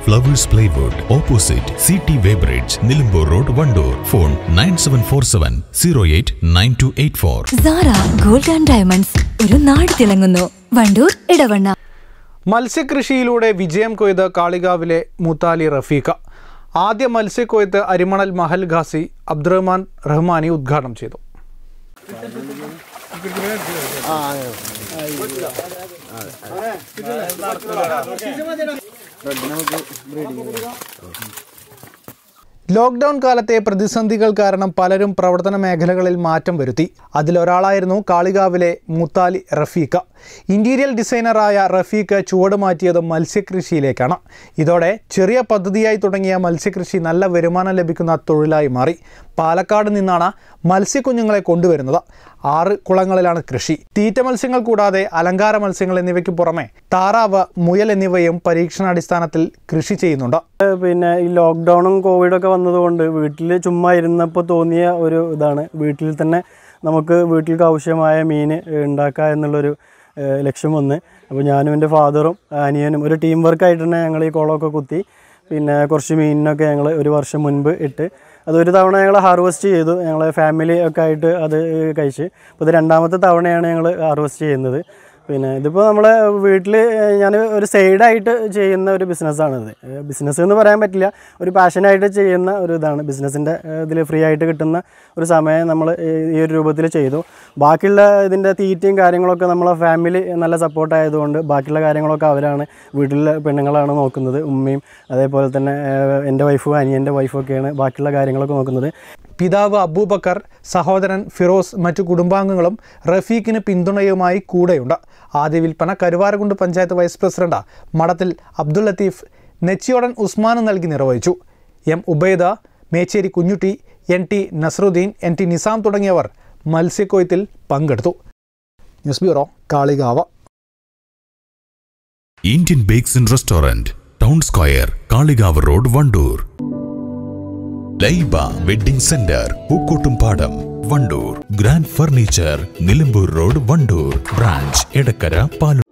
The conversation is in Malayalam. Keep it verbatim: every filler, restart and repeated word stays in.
Flowers Plywood, opposite C T Weybridge, Nilambur Road, Vandoor. Phone nine seven four seven zero eight nine two eight four. Zara Gold and Diamonds. ഒരു നാട് തിളങ്ങുന്നു. വണ്ടൂർ ഇടവണ്ണ. മത്സ്യകൃഷിയിലൂടെ വിജയം കൊയ്ത കാളികാവിലെ മുത്താലി റഫീഖ. ആദ്യ മത്സ്യക്കൊയ്ത്ത് അരിമണൽ മഹൽ ഖാസി അബ്ദുറഹ്മാൻ റഹ്മാനി ഉദ്ഘാടനം ചെയ്തു. ലോക്ക്ഡൌൺ കാലത്തെ പ്രതിസന്ധികൾ കാരണം പലരും പ്രവർത്തന മേഖലകളിൽ മാറ്റം വരുത്തി. അതിലൊരാളായിരുന്നു കാളികാവിലെ മുത്താലി റഫീഖ. ഇന്റീരിയർ ഡിസൈനറായ റഫീഖ ചുവട് മാറ്റിയത് മത്സ്യകൃഷിയിലേക്കാണ്. ഇതോടെ ചെറിയ പദ്ധതിയായി തുടങ്ങിയ മത്സ്യകൃഷി നല്ല വരുമാനം ലഭിക്കുന്ന തൊഴിലായി മാറി. പാലക്കാട് നിന്നാണ് മത്സ്യക്കുഞ്ഞുങ്ങളെ കൊണ്ടുവരുന്നത്. ആറ് കുളങ്ങളിലാണ് കൃഷി. തീറ്റ മത്സ്യങ്ങൾ കൂടാതെ അലങ്കാര മത്സ്യങ്ങൾ എന്നിവയ്ക്ക് പുറമെ താറാവ്, മുയൽ എന്നിവയും പരീക്ഷണാടിസ്ഥാനത്തിൽ കൃഷി ചെയ്യുന്നുണ്ട്. പിന്നെ ഈ ലോക്ക്ഡൗണും കോവിഡൊക്കെ വന്നതുകൊണ്ട് വീട്ടിൽ ചുമ്മാ ഇരുന്നപ്പോൾ തോന്നിയ ഒരു ഇതാണ്. വീട്ടിൽ തന്നെ നമുക്ക് വീട്ടിലേക്ക് ആവശ്യമായ മീൻ ഉണ്ടാക്കുക എന്നുള്ളൊരു ലക്ഷ്യം വന്ന്, അപ്പോൾ ഞാനും എൻ്റെ ഫാദറും അനിയനും ഒരു ടീം വർക്കായിട്ട് തന്നെ ഞങ്ങൾ ഈ കുളമൊക്കെ കുത്തി പിന്നെ കുറച്ച് മീനിനൊക്കെ ഞങ്ങൾ ഒരു വർഷം മുൻപ് ഇട്ട് അതൊരു തവണ ഞങ്ങൾ ഹാർവെസ്റ്റ് ചെയ്തു. ഞങ്ങൾ ഫാമിലി ഒക്കെ ആയിട്ട് അത് കഴിച്ച്. അപ്പോൾ ഇത് രണ്ടാമത്തെ തവണയാണ് ഞങ്ങൾ ഹാർവെസ്റ്റ് ചെയ്യുന്നത്. പിന്നെ ഇതിപ്പോൾ നമ്മളെ വീട്ടിൽ ഞാൻ ഒരു സൈഡായിട്ട് ചെയ്യുന്ന ഒരു ബിസിനസ്സാണിത്. ബിസിനസ് എന്ന് പറയാൻ പറ്റില്ല, ഒരു പാഷനായിട്ട് ചെയ്യുന്ന ഒരു ഇതാണ്. ബിസിനസ്സിൻ്റെ ഇതിൽ ഫ്രീ ആയിട്ട് കിട്ടുന്ന ഒരു സമയം നമ്മൾ ഈ ഒരു രൂപത്തിൽ ചെയ്തു. ബാക്കിയുള്ള ഇതിൻ്റെ തീറ്റയും കാര്യങ്ങളൊക്കെ നമ്മളെ ഫാമിലി നല്ല സപ്പോർട്ടായതുകൊണ്ട് ബാക്കിയുള്ള കാര്യങ്ങളൊക്കെ അവരാണ്, വീട്ടിലെ പെണ്ണുങ്ങളാണ് നോക്കുന്നത്. ഉമ്മയും അതേപോലെ തന്നെ എൻ്റെ വൈഫും അനിയൻ്റെ വൈഫൊക്കെയാണ് ബാക്കിയുള്ള കാര്യങ്ങളൊക്കെ നോക്കുന്നത്. പിതാവ് അബൂബക്കർ, സഹോദരൻ ഫിറോസ്, മറ്റു കുടുംബാംഗങ്ങളും റഫീഖിന് പിന്തുണയുമായി കൂടെയുണ്ട്. ആദ്യ വിൽപ്പന കരുവാരക്കുണ്ട് പഞ്ചായത്ത് വൈസ് പ്രസിഡന്റ് മഠത്തിൽ അബ്ദുൽ ലത്തീഫ്, നെച്ചിയോടൻ ഉസ്മാൻ നൽകി നിർവഹിച്ചു. M Ubaida, Mecheri Kunhutty, N T Nasaruddin, N T Nizam തുടങ്ങിയവർ മത്സ്യക്കൊയ്ത്തിൽ പങ്കെടുത്തു. News bureau, Kalikavu. Indian bakes and restaurant, town square, Kalikavu road, Wandoor. Laiba wedding centre, Pookkottumpadam, Wandoor. Grand furniture, Nilambur road, Wandoor. Branch Edakkara, Paloor.